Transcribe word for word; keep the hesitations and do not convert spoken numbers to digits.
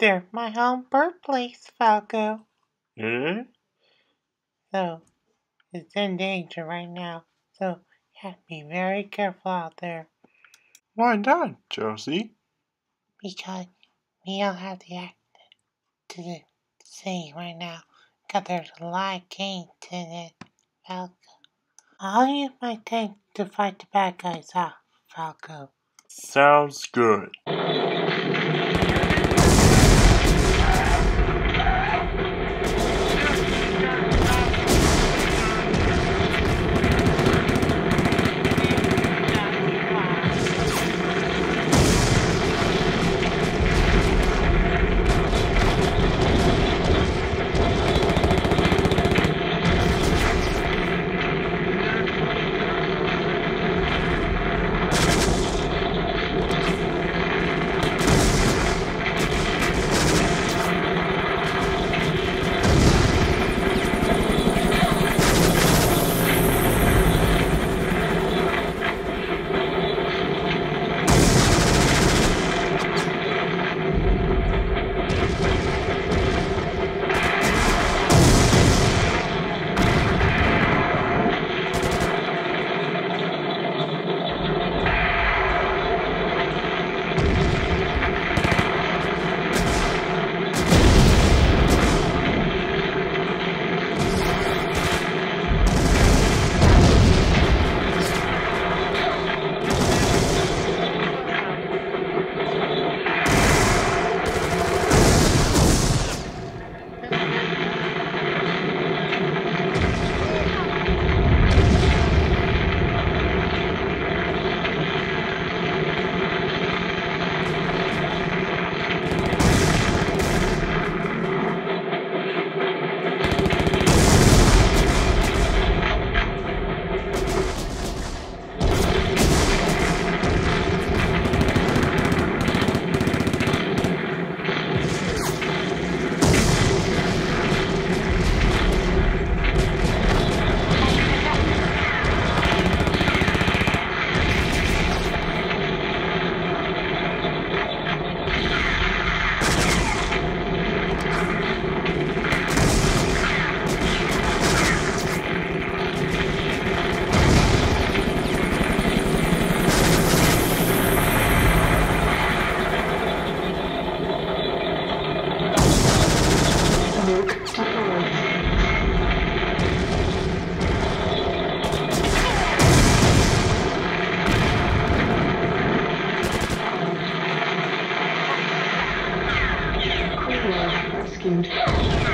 They're my home birthplace, Falco. Hmm? So, it's in danger right now. So, you have to be very careful out there. Why not, Josie? Because we don't have the access to the sea right now. Because there's a lot of games in it, Falco. I'll use my tank to fight the bad guys off, Falco. Sounds good. Rescued.